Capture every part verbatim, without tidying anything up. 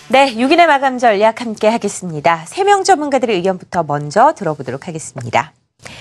네, 육 인의 마감 전략 함께 하겠습니다. 세 명 전문가들의 의견부터 먼저 들어보도록 하겠습니다.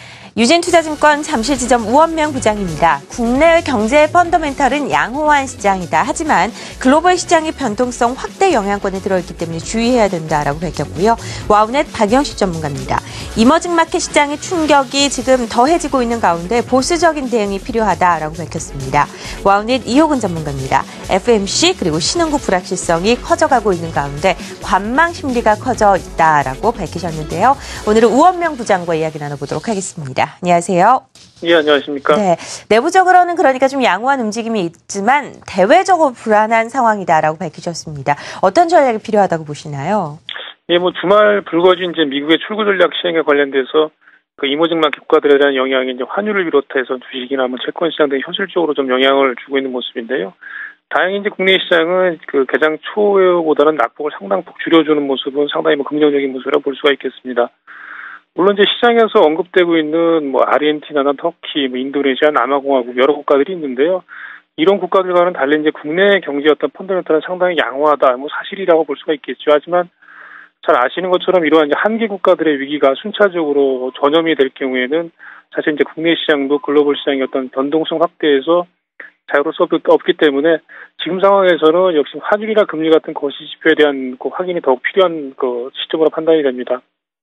유진투자증권 잠실지점 우원명 부장입니다. 국내 경제 펀더멘털은 양호한 시장이다. 하지만 글로벌 시장의 변동성 확대 영향권에 들어있기 때문에 주의해야 된다라고 밝혔고요. 와우넷 박영식 전문가입니다. 이머징 마켓 시장의 충격이 지금 더해지고 있는 가운데 보수적인 대응이 필요하다라고 밝혔습니다. 와우넷 이호근 전문가입니다. 에프엠씨 그리고 신흥국 불확실성이 커져가고 있는 가운데 관망 심리가 커져 있다라고 밝히셨는데요. 오늘은 우원명 부장과 이야기 나눠보도록 하겠습니다. 안녕하세요. 예, 안녕하십니까. 네, 내부적으로는 그러니까 좀 양호한 움직임이 있지만 대외적으로 불안한 상황이다라고 밝히셨습니다. 어떤 전략이 필요하다고 보시나요? 예, 뭐 주말 불거진 이제 미국의 출구 전략 시행에 관련돼서 그 이머징 마켓 국가들에 대한 영향이 이제 환율을 비롯해서 주식이나 뭐 채권 시장 등 현실적으로 좀 영향을 주고 있는 모습인데요. 다행히 이제 국내 시장은 그 개장 초보다는 낙폭을 상당폭 줄여주는 모습은 상당히 뭐 긍정적인 모습이라고 볼 수가 있겠습니다. 물론 이제 시장에서 언급되고 있는 뭐 아르헨티나나 터키, 뭐 인도네시아, 남아공화국 여러 국가들이 있는데요. 이런 국가들과는 달리 이제 국내 경제 어떤 펀더멘털은 상당히 양호하다, 뭐 사실이라고 볼 수가 있겠죠. 하지만 잘 아시는 것처럼 이러한 이제 한계 국가들의 위기가 순차적으로 전염이 될 경우에는 사실 이제 국내 시장도 글로벌 시장의 어떤 변동성 확대에서 자유로울 수 없기 때문에 지금 상황에서는 역시 환율이나 금리 같은 거시 지표에 대한 그 확인이 더욱 필요한 그 시점으로 판단이 됩니다.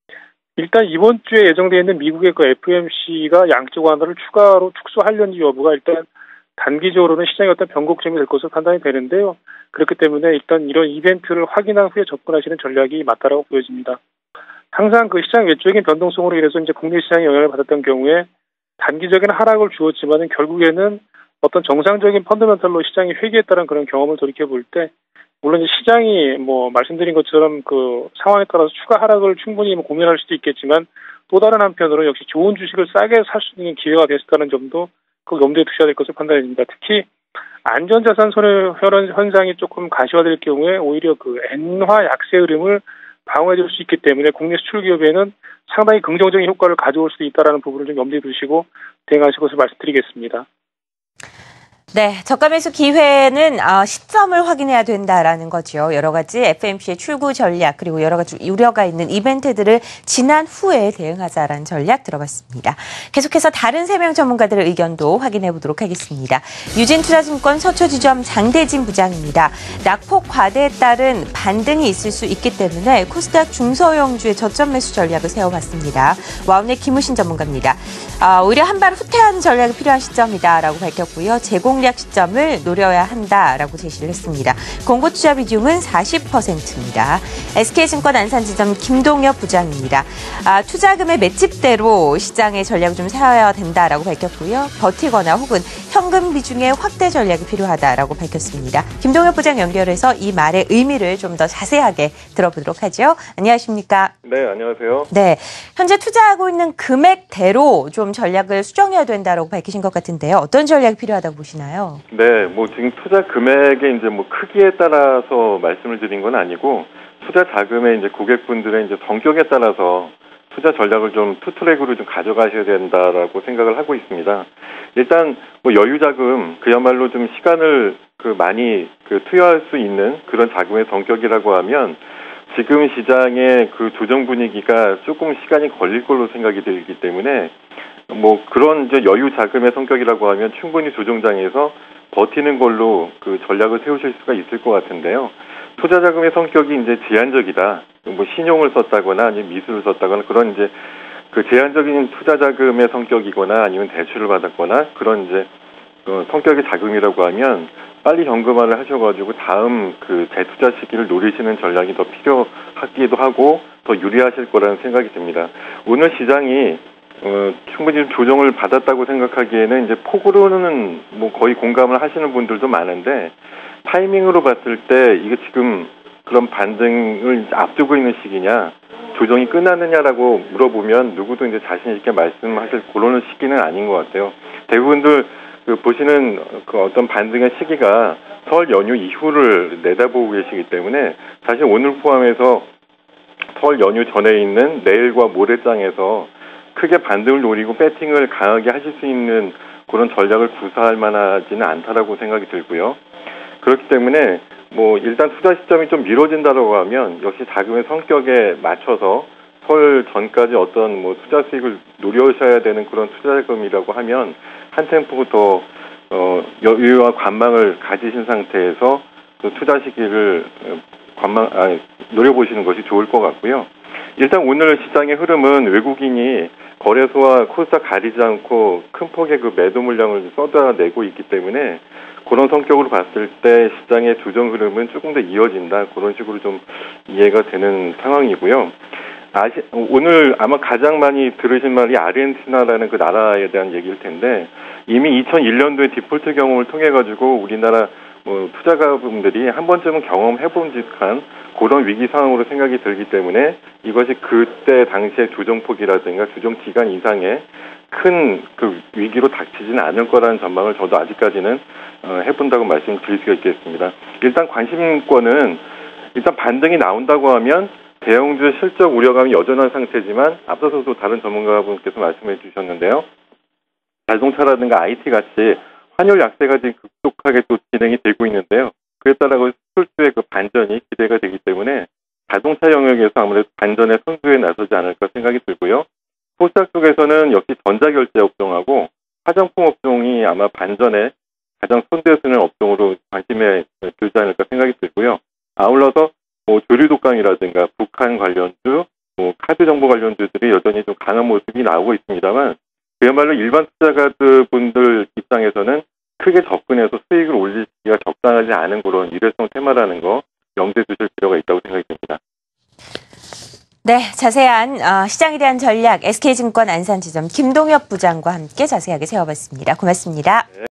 일단 이번 주에 예정되어 있는 미국의 그 에프오엠씨가 양적 완화를 추가로 축소하려는지 여부가 일단 단기적으로는 시장의 어떤 변곡점이 될 것으로 판단이 되는데요. 그렇기 때문에 일단 이런 이벤트를 확인한 후에 접근하시는 전략이 맞다라고 보여집니다. 항상 그 시장 외적인 변동성으로 인해서 이제 국내 시장에 영향을 받았던 경우에 단기적인 하락을 주었지만은 결국에는 어떤 정상적인 펀더멘털로 시장이 회귀했다는 그런 경험을 돌이켜 볼 때 물론 이제 시장이 뭐 말씀드린 것처럼 그 상황에 따라서 추가 하락을 충분히 뭐 고민할 수도 있겠지만 또 다른 한편으로 역시 좋은 주식을 싸게 살 수 있는 기회가 됐다는 점도 그 염두에 두셔야 될 것으로 판단이 됩니다. 특히 안전자산 손해 현상이 조금 가시화될 경우에 오히려 그 엔화 약세 흐름을 방어해 줄 수 있기 때문에 국내 수출 기업에는 상당히 긍정적인 효과를 가져올 수도 있다는 부분을 좀 염두에 두시고 대응하실 것을 말씀드리겠습니다. 네, 저가 매수 기회는 어, 시점을 확인해야 된다라는 거죠. 여러 가지 에프오엠씨의 출구 전략 그리고 여러 가지 우려가 있는 이벤트들을 지난 후에 대응하자라는 전략 들어봤습니다. 계속해서 다른 세 명 전문가들의 의견도 확인해 보도록 하겠습니다. 유진투자증권 서초지점 장대진 부장입니다. 낙폭 과대에 따른 반등이 있을 수 있기 때문에 코스닥 중소형주의 저점 매수 전략을 세워봤습니다. 와우넷 김우신 전문가입니다. 어, 오히려 한 발 후퇴하는 전략이 필요한 시점이다라고 밝혔고요. 제공량 시점을 노려야 한다라고 제시를 했습니다. 공고 투자 비중은 사십 퍼센트입니다. 에스케이증권 안산지점 김동엽 부장입니다. 아, 투자금의 맷집대로 시장의 전략을 좀 세워야 된다라고 밝혔고요. 버티거나 혹은 현금 비중의 확대 전략이 필요하다라고 밝혔습니다. 김동엽 부장 연결해서 이 말의 의미를 좀 더 자세하게 들어보도록 하죠. 안녕하십니까? 네, 안녕하세요. 네, 현재 투자하고 있는 금액대로 좀 전략을 수정해야 된다라고 밝히신 것 같은데요. 어떤 전략이 필요하다고 보시나요? 네, 뭐 지금 투자 금액의 이제 뭐 크기에 따라서 말씀을 드린 건 아니고 투자 자금의 이제 고객분들의 이제 성격에 따라서 투자 전략을 좀 투트랙으로 좀 가져가셔야 된다라고 생각을 하고 있습니다. 일단 뭐 여유 자금 그야말로 좀 시간을 그 많이 그 투여할 수 있는 그런 자금의 성격이라고 하면 지금 시장의 그 조정 분위기가 조금 시간이 걸릴 걸로 생각이 들기 때문에 뭐 그런 이제 여유 자금의 성격이라고 하면 충분히 조정장에서 버티는 걸로 그 전략을 세우실 수가 있을 것 같은데요. 투자 자금의 성격이 이제 제한적이다. 뭐 신용을 썼다거나 아니면 미술을 썼다거나 그런 이제 그 제한적인 투자 자금의 성격이거나 아니면 대출을 받았거나 그런 이제 어, 성격의 자금이라고 하면 빨리 현금화를 하셔가지고 다음 그 재투자 시기를 노리시는 전략이 더 필요하기도 하고 더 유리하실 거라는 생각이 듭니다. 오늘 시장이 어, 충분히 좀 조정을 받았다고 생각하기에는 이제 폭으로는 뭐 거의 공감을 하시는 분들도 많은데 타이밍으로 봤을 때 이게 지금 그런 반등을 앞두고 있는 시기냐 조정이 끝나느냐라고 물어보면 누구도 이제 자신 있게 말씀하실 그런 시기는 아닌 것 같아요. 대부분들 그 보시는 그 어떤 반등의 시기가 설 연휴 이후를 내다보고 계시기 때문에 사실 오늘 포함해서 설 연휴 전에 있는 내일과 모레장에서 크게 반등을 노리고 배팅을 강하게 하실 수 있는 그런 전략을 구사할 만하지는 않다라고 생각이 들고요. 그렇기 때문에 뭐 일단 투자 시점이 좀 미뤄진다라고 하면 역시 자금의 성격에 맞춰서 설 전까지 어떤 뭐 투자 수익을 노려셔야 되는 그런 투자자금이라고 하면 한 템포 더 어, 여유와 관망을 가지신 상태에서 그 투자 시기를 관망 아, 노려보시는 것이 좋을 것 같고요. 일단 오늘 시장의 흐름은 외국인이 거래소와 코스닥 가리지 않고 큰 폭의 그 매도 물량을 쏟아내고 있기 때문에 그런 성격으로 봤을 때 시장의 조정 흐름은 조금 더 이어진다. 그런 식으로 좀 이해가 되는 상황이고요. 아시, 오늘 아마 가장 많이 들으신 말이 아르헨티나라는 그 나라에 대한 얘기일 텐데 이미 이천일 년도에 디폴트 경험을 통해 가지고 우리나라 뭐 투자가분들이 한 번쯤은 경험해본 듯한 그런 위기 상황으로 생각이 들기 때문에 이것이 그때 당시의 조정폭이라든가 조정 기간 이상의 큰 그 위기로 닥치지는 않을 거라는 전망을 저도 아직까지는 어, 해본다고 말씀드릴 수가 있겠습니다. 일단 관심권은 일단 반등이 나온다고 하면 대형주 실적 우려감이 여전한 상태지만 앞서서도 다른 전문가분께서 말씀해 주셨는데요. 자동차라든가 아이티 같이 환율 약세가 지금 급속하게 또 진행이 되고 있는데요. 그에 따라 수출주의 그 반전이 기대가 되기 때문에 자동차 영역에서 아무래도 반전의 선두에 나서지 않을까 생각이 들고요. 코스닥 쪽에서는 역시 전자결제 업종하고 화장품 업종이 아마 반전에 가장 선두에 서는 업종으로 관심에 들지 않을까 생각이 들고요. 아울러서 뭐 조류독감이라든가 북한 관련주, 뭐 카드 정보 관련주들이 여전히 좀 강한 모습이 나오고 있습니다만 그야말로 일반 투자가들 분들 입장에서는 크게 접근해서 수익을 올리기가 적당하지 않은 그런 일회성 테마라는 거 염두에 두실 필요가 있다고 생각이 듭니다. 네, 자세한 어, 시장에 대한 전략 에스케이증권 안산지점 김동엽 부장과 함께 자세하게 세워봤습니다. 고맙습니다. 네.